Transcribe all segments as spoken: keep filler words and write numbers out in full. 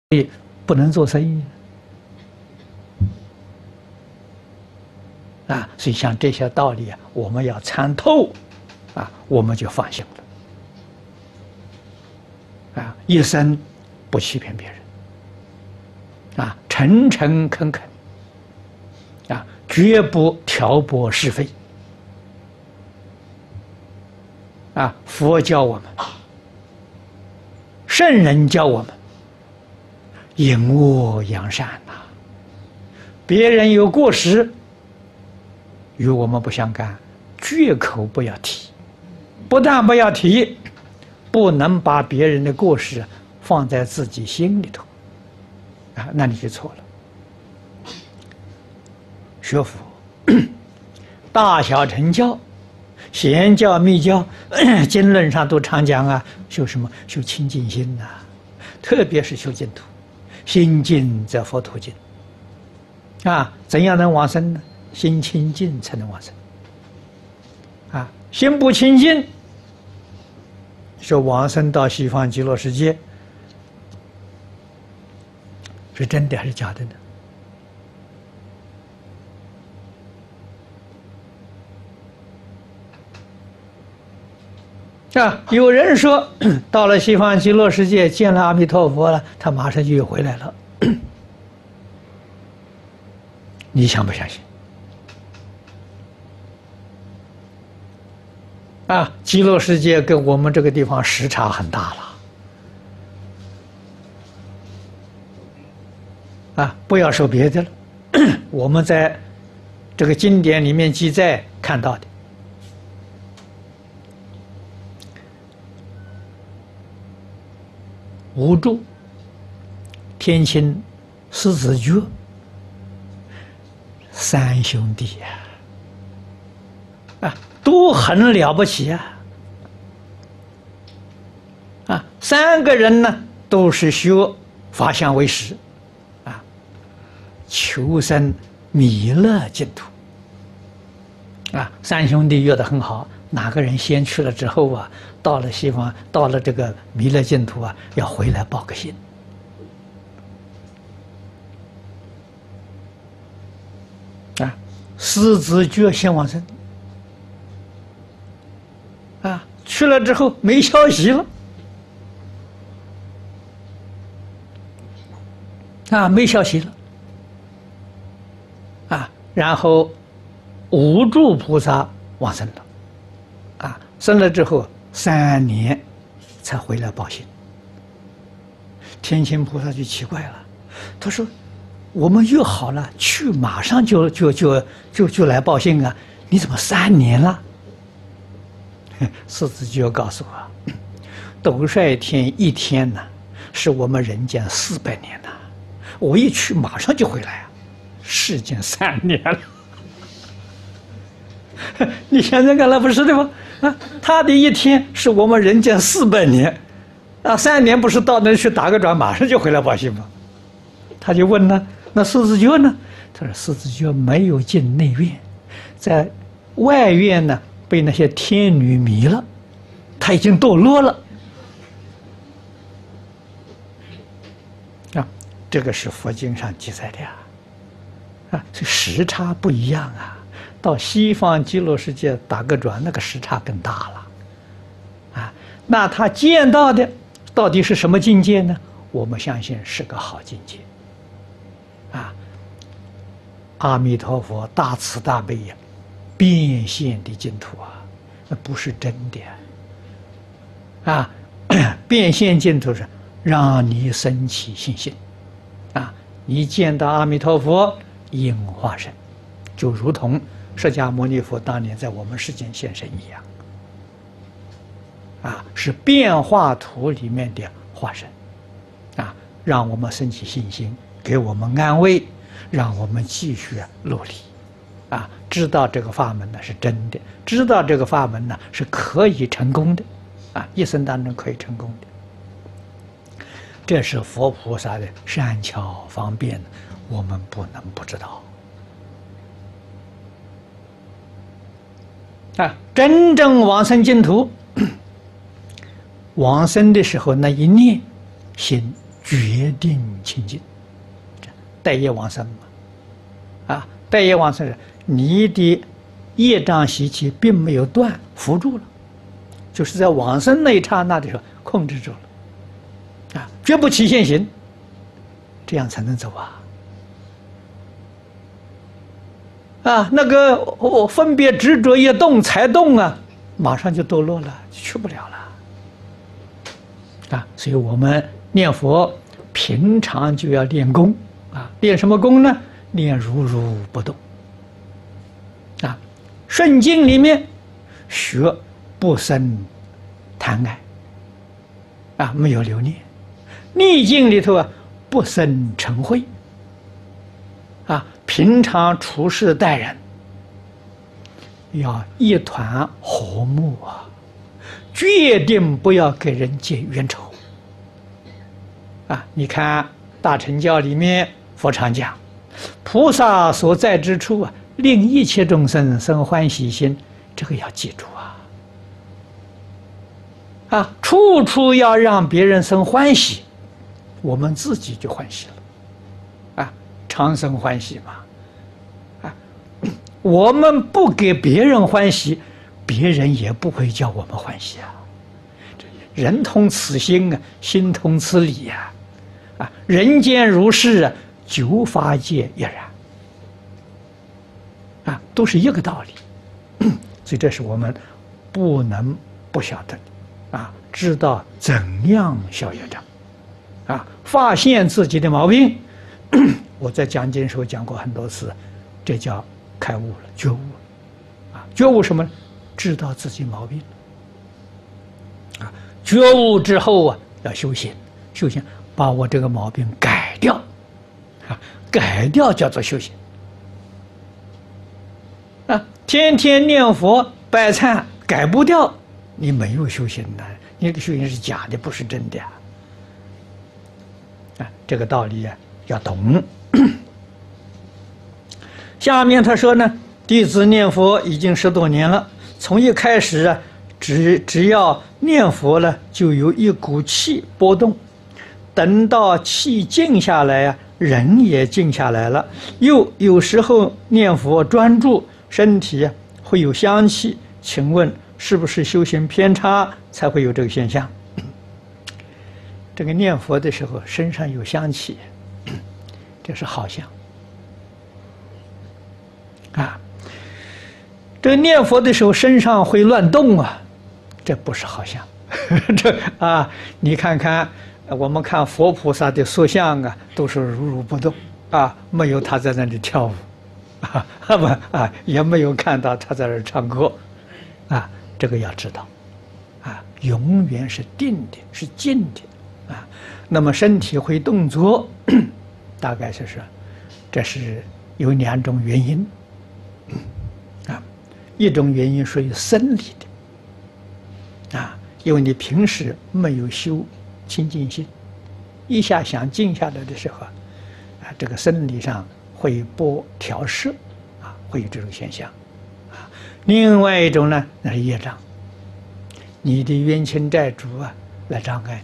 所以不能做生意啊！所以像这些道理啊，我们要参透啊，我们就放心了啊！一生不欺骗别人啊，诚诚恳恳啊，绝不挑拨是非啊！佛教我们，圣人教我们。 隐恶扬善呐、啊，别人有过失，与我们不相干，绝口不要提。不但不要提，不能把别人的过失放在自己心里头，啊，那你就错了。学佛，大小乘教、显教、密教、经论上都常讲啊，修什么？修清净心呐、啊，特别是修净土。 心净则佛土净，啊，怎样能往生呢？心清净才能往生，啊，心不清净，说往生到西方极乐世界，是真的还是假的呢？啊，有人说到了西方极乐世界见了阿弥陀佛了，他马上就又回来了。你相不相信？啊，极乐世界跟我们这个地方时差很大了。啊，不要说别的了，我们在这个经典里面记载看到的。 无著、天亲、狮子觉三兄弟呀、啊，啊，都很了不起啊！啊，三个人呢都是修法相为实，啊，求生弥勒净土。啊，三兄弟约得很好。 哪个人先去了之后啊，到了西方，到了这个弥勒净土啊，要回来报个信。啊，狮子觉先往生。啊，去了之后没消息了。啊，没消息了。啊，然后无著菩萨往生了。 啊，生了之后三年才回来报信。天亲菩萨就奇怪了，他说：“我们约好了去，马上就就就就就来报信啊，你怎么三年了？”狮子觉告诉我：“斗率天一天呢，是我们人间四百年呐，我一去马上就回来啊，世间三年了。”你现在看来不是的吗？啊，他的一天是我们人间四百年，啊，三年不是到那去打个转，马上就回来报信吗？他就问呢，那狮子觉呢？他说狮子觉没有进内院，在外院呢被那些天女迷了，他已经堕落了。啊，这个是佛经上记载的呀，啊，这时差不一样啊。 到西方极乐世界打个转，那个时差更大了，啊，那他见到的到底是什么境界呢？我们相信是个好境界，啊，阿弥陀佛大慈大悲呀，变现的净土啊，那不是真的啊，变现净土是让你生起信心，啊，你见到阿弥陀佛应化身，就如同。 释迦牟尼佛当年在我们世间现身一样，啊，是变化图里面的化身，啊，让我们升起信心，给我们安慰，让我们继续努力，啊，知道这个法门呢是真的，知道这个法门呢是可以成功的，啊，一生当中可以成功的，这是佛菩萨的善巧方便，我们不能不知道。 啊，真正往生净土，往生的时候那一念，心决定清净。带业往生嘛，啊，带业往生是你的业障习气并没有断，扶住了，就是在往生那一刹那的时候控制住了，啊，绝不起现行，这样才能走啊。啊，那个我分别执着一动才动啊，马上就堕落了，就去不了了。啊，所以我们念佛平常就要练功啊，练什么功呢？练如如不动。啊，顺境里面学不生贪爱，啊，没有留念；逆境里头啊，不生嗔恚。啊，平常处事待人要一团和睦啊，决定不要给人结冤仇。啊，你看大乘教里面佛常讲，菩萨所在之处啊，令一切众生生欢喜心，这个要记住啊！啊，处处要让别人生欢喜，我们自己就欢喜了。啊，常生欢喜嘛！啊，我们不给别人欢喜，别人也不会叫我们欢喜啊。人同此心啊，心同此理呀！啊，人间如是啊，九法界亦然。啊，都是一个道理，所以这是我们不能不晓得的啊，知道怎样消业障，啊，发现自己的毛病。我在讲经时候讲过很多次，这叫开悟了，觉悟了，啊，觉悟什么呢？知道自己毛病了，啊，觉悟之后啊，要修行，修行把我这个毛病改掉，啊，改掉叫做修行。啊，天天念佛拜忏改不掉，你没有修行的，你的修行是假的，不是真的啊！啊，这个道理啊要懂。下面他说呢，弟子念佛已经十多年了，从一开始啊，只只要念佛了，就有一股气波动，等到气静下来啊，人也静下来了，又有时候念佛专注。身体会有香气，请问是不是修行偏差才会有这个现象？这个念佛的时候身上有香气，这是好相啊。这个念佛的时候身上会乱动啊，这不是好相。这啊，你看看我们看佛菩萨的塑像啊，都是如如不动啊，没有他在那里跳舞。啊，不啊，也没有看到他在那儿唱歌，啊，这个要知道，啊，永远是定的，是静的，啊，那么身体会动作，大概就是这是有两种原因，啊，一种原因属于生理的，啊，因为你平时没有修清净心，一下想静下来的时候，啊，这个生理上会波调摄，啊，会有这种现象，啊，另外一种呢，那是业障，你的冤亲债主啊来障碍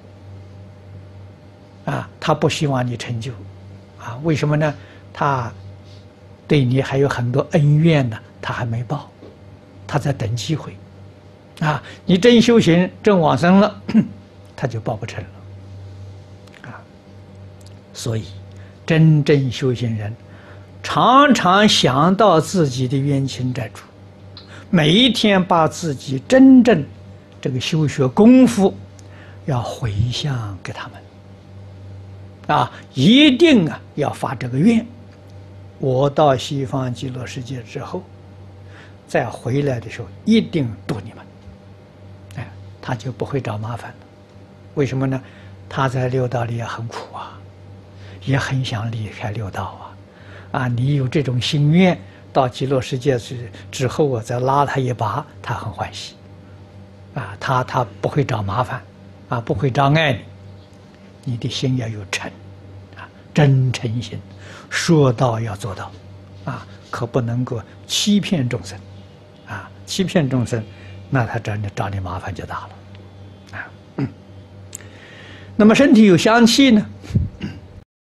你，啊，他不希望你成就，啊，为什么呢？他对你还有很多恩怨呢，他还没报，他在等机会，啊，你真修行真往生了，他就报不成了，啊，所以。真正修行人，常常想到自己的冤亲债主，每一天把自己真正这个修学功夫要回向给他们，啊，一定啊要发这个愿。我到西方极乐世界之后，再回来的时候，一定度你们，哎，他就不会找麻烦了。为什么呢？他在六道里也很苦啊。也很想离开六道啊，啊！你有这种心愿，到极乐世界之之后，我再拉他一把，他很欢喜，啊，他他不会找麻烦，啊，不会障碍你，你的心要有诚，啊，真诚心，说到要做到，啊，可不能够欺骗众生，啊，欺骗众生，那他找你找你麻烦就大了，啊。 那么身体有香气呢，